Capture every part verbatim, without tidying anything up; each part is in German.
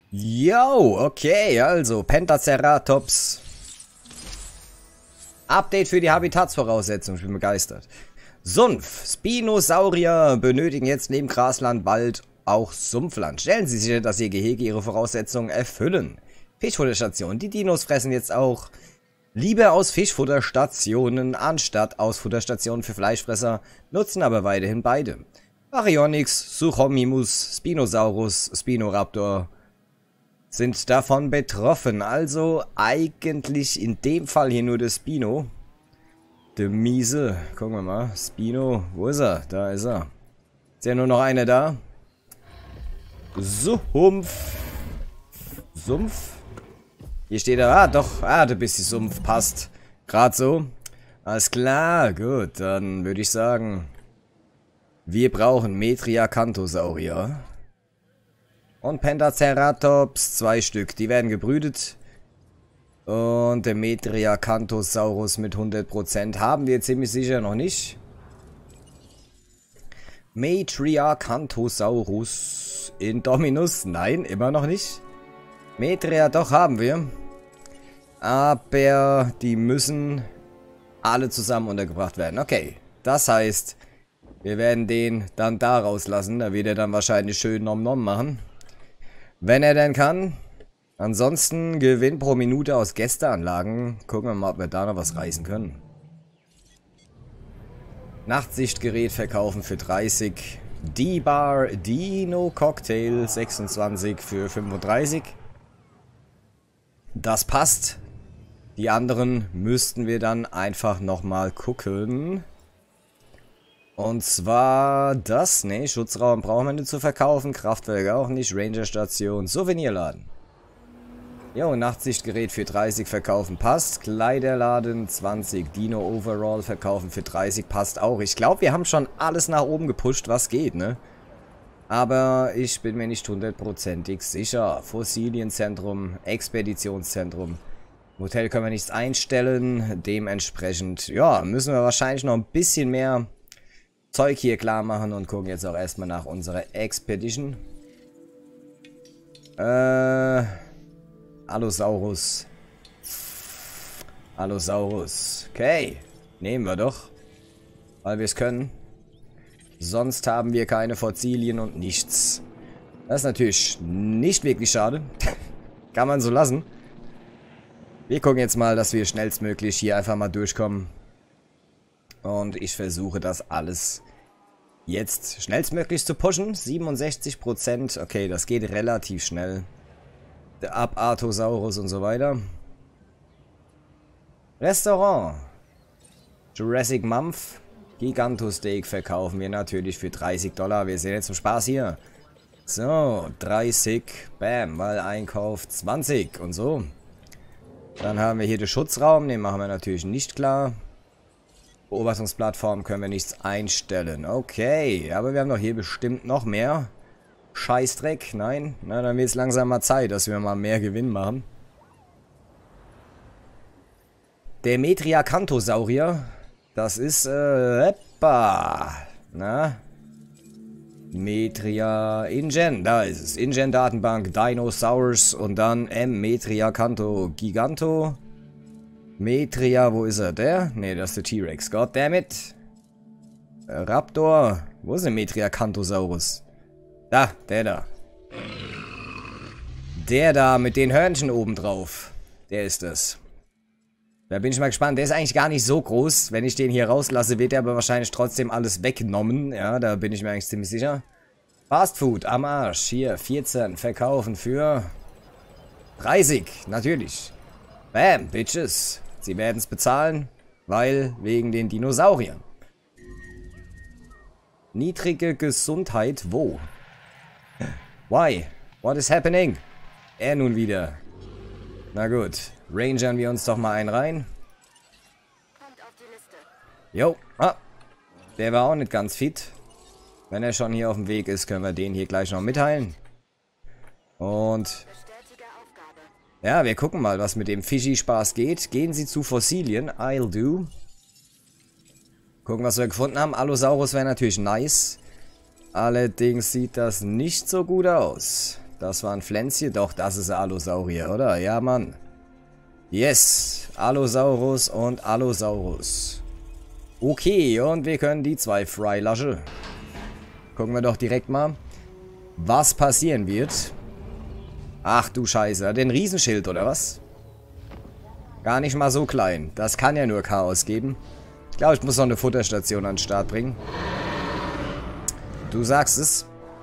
Yo, okay, also Pentaceratops. Update für die Habitatsvoraussetzungen, ich bin begeistert. Sumpf. Spinosaurier benötigen jetzt neben Grasland, Wald auch Sumpfland. Stellen Sie sicher, dass Ihr Gehege Ihre Voraussetzungen erfüllen. Fischfutterstation. Die Dinos fressen jetzt auch lieber aus Fischfutterstationen anstatt aus Futterstationen für Fleischfresser, nutzen aber weiterhin beide. Baryonyx, Suchomimus, Spinosaurus, Spinoraptor sind davon betroffen. Also eigentlich in dem Fall hier nur der Spino. Der Miese. Gucken wir mal. Spino. Wo ist er? Da ist er. Ist ja nur noch einer da. Sumpf. Sumpf. Hier steht er. Ah, doch. Ah, du bist die Sumpf. Passt. Gerade so. Alles klar. Gut. Dann würde ich sagen, wir brauchen Metriacanthosaurier. Und Pentaceratops. Zwei Stück. Die werden gebrütet. Und der Metriacanthosaurus mit hundert Prozent haben wir ziemlich sicher noch nicht. Metriacanthosaurus Indominus. Nein, immer noch nicht. Metria doch haben wir. Aber die müssen alle zusammen untergebracht werden. Okay, das heißt, wir werden den dann da rauslassen. Da wird er dann wahrscheinlich schön Nom Nom machen. Wenn er denn kann. Ansonsten Gewinn pro Minute aus Gästeanlagen. Gucken wir mal, ob wir da noch was reißen können. Nachtsichtgerät verkaufen für dreißig. D-Bar Dino Cocktail sechsundzwanzig für fünfunddreißig. Das passt. Die anderen müssten wir dann einfach nochmal gucken. Und zwar das, ne, Schutzraum brauchen wir nicht zu verkaufen. Kraftwerk auch nicht. Rangerstation, Souvenirladen. Jo, Nachtsichtgerät für dreißig verkaufen passt. Kleiderladen zwanzig. Dino Overall verkaufen für dreißig passt auch. Ich glaube, wir haben schon alles nach oben gepusht, was geht, ne? Aber ich bin mir nicht hundertprozentig sicher. Fossilienzentrum, Expeditionszentrum. Im Hotel können wir nichts einstellen. Dementsprechend, ja, müssen wir wahrscheinlich noch ein bisschen mehr Zeug hier klar machen und gucken jetzt auch erstmal nach unserer Expedition. Äh... Allosaurus. Allosaurus. Okay. Nehmen wir doch. Weil wir es können. Sonst haben wir keine Fossilien und nichts. Das ist natürlich nicht wirklich schade. Kann man so lassen. Wir gucken jetzt mal, dass wir schnellstmöglich hier einfach mal durchkommen. Und ich versuche das alles jetzt schnellstmöglich zu pushen. siebenundsechzig Prozent. Okay, das geht relativ schnell. Der Abartosaurus und so weiter. Restaurant. Jurassic Mampf. Gigantosteak verkaufen wir natürlich für dreißig Dollar. Wir sind jetzt zum Spaß hier. So, dreißig. Bam, weil Einkauf zwanzig und so. Dann haben wir hier den Schutzraum. Den machen wir natürlich nicht klar. Beobachtungsplattform können wir nichts einstellen. Okay, aber wir haben doch hier bestimmt noch mehr. Scheißdreck, nein. Na, dann wird es langsam mal Zeit, dass wir mal mehr Gewinn machen. Der Metriacanthosaurier, das ist, äh, eppa. Na? Metria Ingen, da ist es. Ingen-Datenbank, Dinosaurs und dann M. Metriacantho Giganto. Metria, wo ist er? Der? Ne, das ist der T-Rex. Goddammit. Raptor. Wo ist der Metriacanthosaurus? Da, der da. Der da mit den Hörnchen oben drauf. Der ist es. Da bin ich mal gespannt. Der ist eigentlich gar nicht so groß. Wenn ich den hier rauslasse, wird er aber wahrscheinlich trotzdem alles weggenommen. Ja, da bin ich mir eigentlich ziemlich sicher. Fast Food am Arsch. Hier, vierzehn. Verkaufen für dreißig. Natürlich. Bam, Bitches. Sie werden es bezahlen, weil wegen den Dinosauriern. Niedrige Gesundheit, wo? Why? What is happening? Er nun wieder. Na gut. Rangern wir uns doch mal einen rein. Jo. Ah. Der war auch nicht ganz fit. Wenn er schon hier auf dem Weg ist, können wir den hier gleich noch mitteilen. Und ja, wir gucken mal, was mit dem Fischi-Spaß geht. Gehen Sie zu Fossilien. I'll do. Gucken, was wir gefunden haben. Allosaurus wäre natürlich nice. Allerdings sieht das nicht so gut aus. Das war ein Pflänzchen. Doch, das ist ein Allosaurier, oder? Ja, Mann. Yes. Allosaurus und Allosaurus. Okay, und wir können die zwei freilassen. Gucken wir doch direkt mal, was passieren wird. Ach du Scheiße. Den Riesenschild, oder was? Gar nicht mal so klein. Das kann ja nur Chaos geben. Ich glaube, ich muss noch eine Futterstation an den Start bringen. Du sagst es.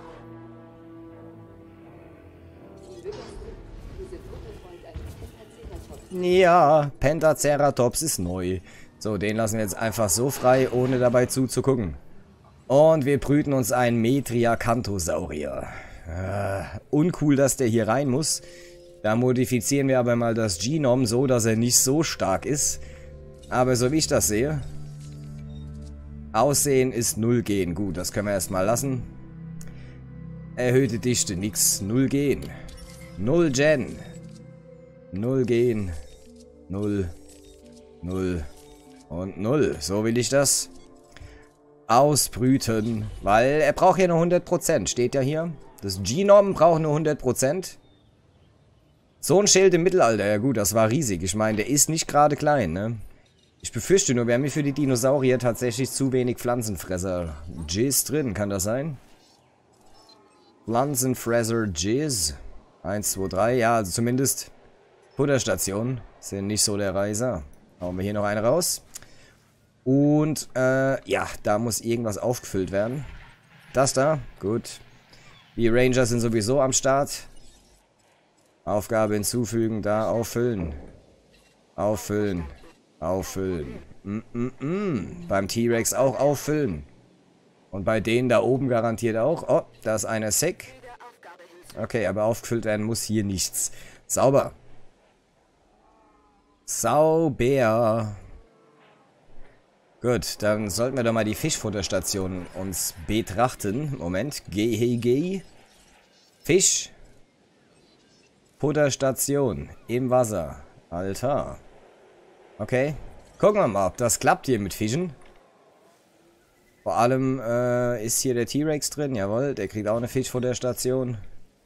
Ja, Pentaceratops ist neu. So, den lassen wir jetzt einfach so frei, ohne dabei zuzugucken. Und wir brüten uns einen Metriacanthosaurier. Äh, uncool, dass der hier rein muss. Da modifizieren wir aber mal das Genom so, dass er nicht so stark ist. Aber so wie ich das sehe... Aussehen ist null Gen. Gut, das können wir erstmal lassen. Erhöhte Dichte, nix. null Gen. null Gen. null Gen. null. null. Und null. So will ich das. Ausbrüten. Weil er braucht ja nur hundert Prozent. Steht ja hier. Das Genom braucht nur hundert Prozent. So ein Schild im Mittelalter. Ja gut, das war riesig. Ich meine, der ist nicht gerade klein, ne? Ich befürchte nur, wir haben hier für die Dinosaurier tatsächlich zu wenig Pflanzenfresser. Jizz drin, kann das sein? Pflanzenfresser Jizz. eins, zwei, drei. Ja, also zumindest Futterstationen sind nicht so der Reiser. Hauen wir hier noch eine raus. Und, äh, ja, da muss irgendwas aufgefüllt werden. Das da, gut. Die Ranger sind sowieso am Start. Aufgabe hinzufügen, da auffüllen. Auffüllen. Auffüllen. Mm, mm, mm. Beim T-Rex auch auffüllen. Und bei denen da oben garantiert auch. Oh, da ist einer sick. Okay, aber aufgefüllt werden muss hier nichts. Sauber. Sauber. Gut, dann sollten wir doch mal die Fischfutterstation uns betrachten. Moment. G H G. Fisch. Futterstation. Im Wasser. Alter. Okay. Gucken wir mal, ob das klappt hier mit Fischen. Vor allem äh, ist hier der T-Rex drin. Jawohl, der kriegt auch eine Fischfutterstation.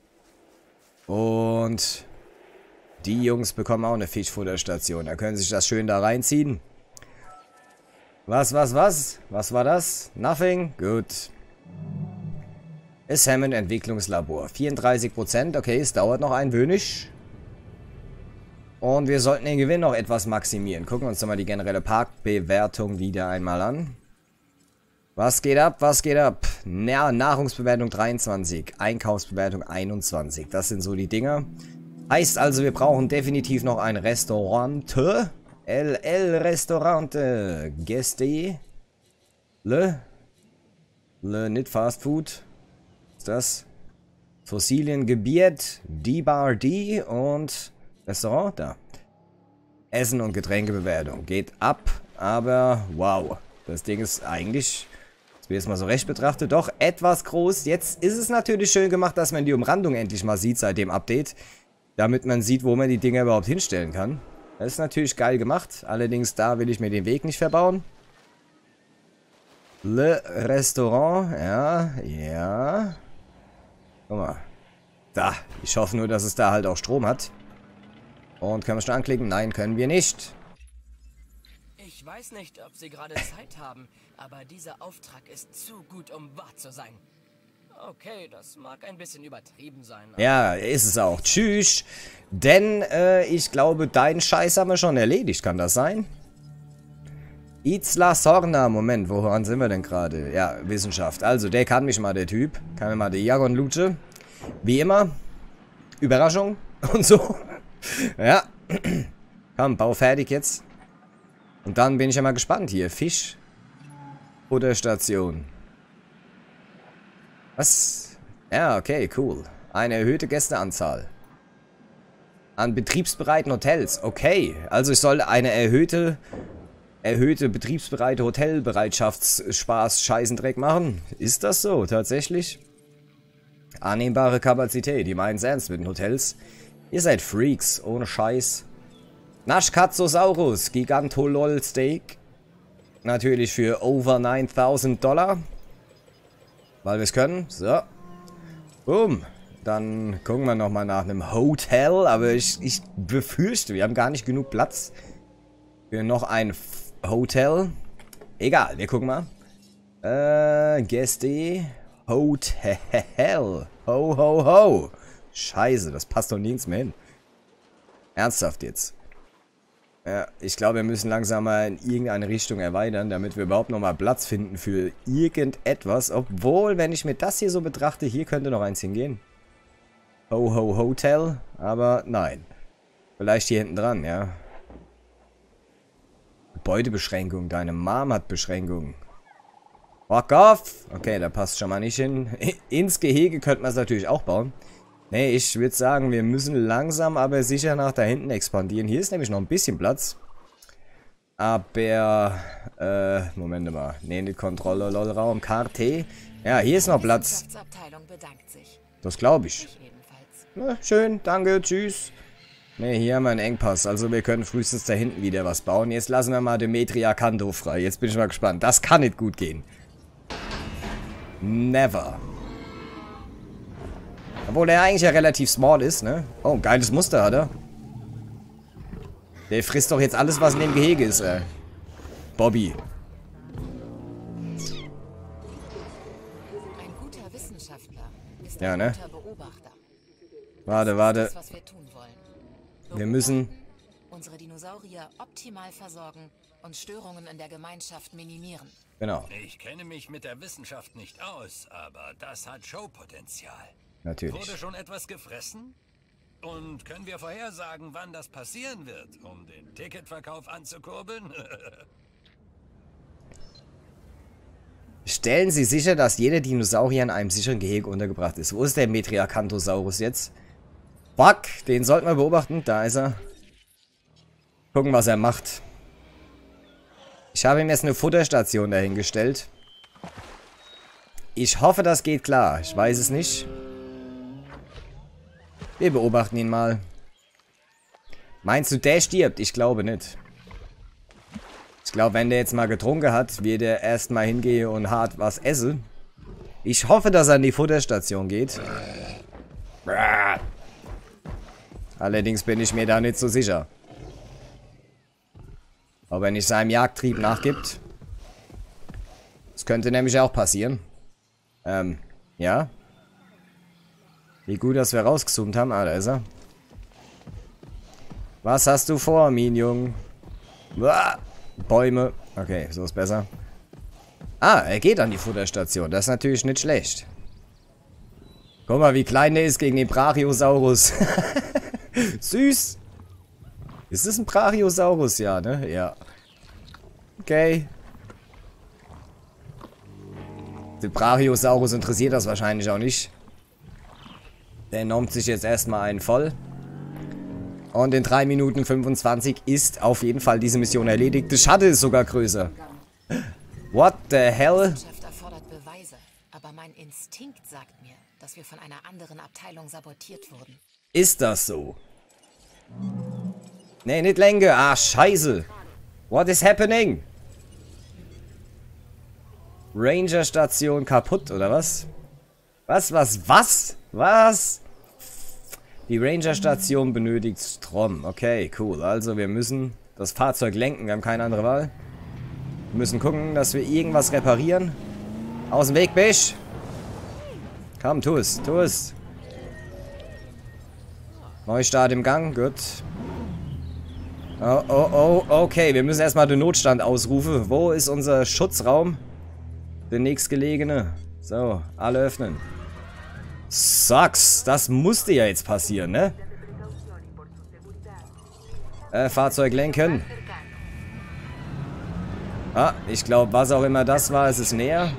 Und die Jungs bekommen auch eine Fischfutterstation. Da können sie sich das schön da reinziehen. Was, was, was? Was war das? Nothing? Gut. Salmon Entwicklungslabor. vierunddreißig Prozent. Okay, es dauert noch ein wenig. Und wir sollten den Gewinn noch etwas maximieren. Gucken wir uns doch mal die generelle Parkbewertung wieder einmal an. Was geht ab? Was geht ab? Na, Nahrungsbewertung dreiundzwanzig. Einkaufsbewertung einundzwanzig. Das sind so die Dinger. Heißt also, wir brauchen definitiv noch ein Restaurant. El, el Restaurante. Gäste. Le. Le, nicht Fast Food. Was ist das? Fossiliengebiet. D Bar D und Restaurant. Da. Essen und Getränkebewertung. Geht ab. Aber wow. Das Ding ist eigentlich, jetzt wird es mal so recht betrachtet, doch etwas groß. Jetzt ist es natürlich schön gemacht, dass man die Umrandung endlich mal sieht seit dem Update. Damit man sieht, wo man die Dinger überhaupt hinstellen kann. Das ist natürlich geil gemacht. Allerdings da will ich mir den Weg nicht verbauen. Le Restaurant. Ja, ja. Guck mal. Da. Ich hoffe nur, dass es da halt auch Strom hat. Und können wir schon anklicken? Nein, können wir nicht. Ich weiß nicht, ob Sie gerade Zeit haben, aber dieser Auftrag ist zu gut, um wahr zu sein. Okay, das mag ein bisschen übertrieben sein. Ja, ist es auch. Tschüss. Denn äh, ich glaube, deinen Scheiß haben wir schon erledigt. Kann das sein? Itzla Sorna. Moment, woran sind wir denn gerade? Ja, Wissenschaft. Also, der kann mich mal, der Typ. Kann mir mal die Jagon Lutsche. Wie immer. Überraschung. Und so. Ja. Komm, bau fertig jetzt. Und dann bin ich ja mal gespannt hier. Fisch. Futterstation. Was? Ja, okay, cool. Eine erhöhte Gästeanzahl. An betriebsbereiten Hotels. Okay, also ich soll eine erhöhte, erhöhte betriebsbereite Hotelbereitschaftsspaß Scheißendreck machen. Ist das so, tatsächlich? Annehmbare Kapazität. Die meinen es ernst mit den Hotels. Ihr seid Freaks, ohne Scheiß. Naschkatzosaurus, Gigantolol Steak. Natürlich für over neuntausend Dollar. Weil wir es können. So. Boom. Dann gucken wir nochmal nach einem Hotel. Aber ich, ich befürchte, wir haben gar nicht genug Platz für noch ein F Hotel. Egal, wir gucken mal. Äh, Gäste. Hotel. Ho, ho, ho. Scheiße, das passt doch nirgends mehr hin. Ernsthaft jetzt. Ja, ich glaube, wir müssen langsam mal in irgendeine Richtung erweitern, damit wir überhaupt nochmal Platz finden für irgendetwas. Obwohl, wenn ich mir das hier so betrachte, hier könnte noch eins hingehen. Ho, ho, Hotel. Aber nein. Vielleicht hier hinten dran, ja. Gebäudebeschränkung. Deine Mom hat Beschränkungen. Fuck off. Okay, da passt schon mal nicht hin. Ins Gehege könnte man es natürlich auch bauen. Nee, ich würde sagen, wir müssen langsam, aber sicher nach da hinten expandieren. Hier ist nämlich noch ein bisschen Platz. Aber, äh, Moment mal. Nee, nicht Kontrolle, lol, Raum, K T. Ja, hier ist noch Platz. Das glaube ich. Na, schön, danke, tschüss. Ne, hier haben wir einen Engpass. Also wir können frühestens da hinten wieder was bauen. Jetzt lassen wir mal Demetria Kanto frei. Jetzt bin ich mal gespannt. Das kann nicht gut gehen. Never. Obwohl der eigentlich ja relativ small ist, ne? Oh, ein geiles Muster hat er. Der frisst doch jetzt alles, was in dem Gehege ist, ey. Bobby. Ein guter Wissenschaftler ist ja, ein ne? guter Beobachter. Warte, warte. Das ist, was wir tun wollen. Wir müssen... unsere Dinosaurier optimal versorgen und Störungen in der Gemeinschaft minimieren. Genau. Ich kenne mich mit der Wissenschaft nicht aus, aber das hat Showpotenzial. Natürlich. Wurde schon etwas gefressen? Und können wir vorhersagen, wann das passieren wird, um den Ticketverkauf anzukurbeln? Stellen Sie sicher, dass jeder Dinosaurier in einem sicheren Gehege untergebracht ist. Wo ist der Metriacanthosaurus jetzt? Fuck, den sollten wir beobachten. Da ist er. Gucken, was er macht. Ich habe ihm jetzt eine Futterstation dahingestellt. Ich hoffe, das geht klar. Ich weiß es nicht. Wir beobachten ihn mal. Meinst du, der stirbt? Ich glaube nicht. Ich glaube, wenn der jetzt mal getrunken hat, wird er erstmal hingehen und hart was essen. Ich hoffe, dass er in die Futterstation geht. Allerdings bin ich mir da nicht so sicher. Ob er nicht seinem Jagdtrieb nachgibt. Das könnte nämlich auch passieren. Ähm, ja. Wie gut, dass wir rausgezoomt haben. Ah, da ist er. Was hast du vor, Minion? Uah, Bäume. Okay, so ist besser. Ah, er geht an die Futterstation. Das ist natürlich nicht schlecht. Guck mal, wie klein der ist gegen den Brachiosaurus. Süß. Ist das ein Brachiosaurus? Ja, ne? Ja. Okay. Der Brachiosaurus interessiert das wahrscheinlich auch nicht. Der nommt sich jetzt erstmal einen voll. Und in drei Minuten fünfundzwanzig ist auf jeden Fall diese Mission erledigt. Das Shuttle ist sogar größer. What the hell? Die Wissenschaft erfordert Beweise, aber mein Instinkt sagt mir, dass wir von einer anderen Abteilung sabotiert wurden. Ist das so? Nee, nicht Länge. Ah, scheiße. What is happening? Ranger-Station kaputt, oder was? Was, was, was? Was? Die Ranger-Station benötigt Strom. Okay, cool. Also wir müssen das Fahrzeug lenken. Wir haben keine andere Wahl. Wir müssen gucken, dass wir irgendwas reparieren. Aus dem Weg, Bisch. Komm, tu es, tu es. Neustart im Gang, gut. Oh, oh, oh, okay. Wir müssen erstmal den Notstand ausrufen. Wo ist unser Schutzraum? Der nächstgelegene. So, alle öffnen. Sucks. Das musste ja jetzt passieren, ne? Äh, Fahrzeug lenken. Ah, ich glaube, was auch immer das war, es ist näher.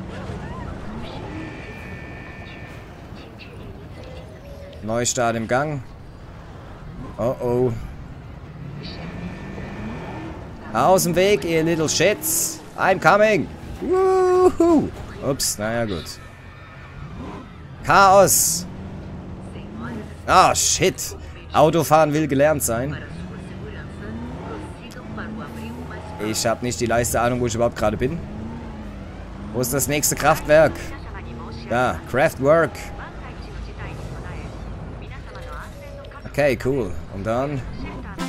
Neustart im Gang. Oh, oh. Aus dem Weg, ihr little shits. I'm coming. Woohoo. Ups, naja, gut. Chaos. Ah, oh, shit. Autofahren will gelernt sein. Ich habe nicht die leiste Ahnung, wo ich überhaupt gerade bin. Wo ist das nächste Kraftwerk? Da, Kraftwerk. Okay, cool. Und dann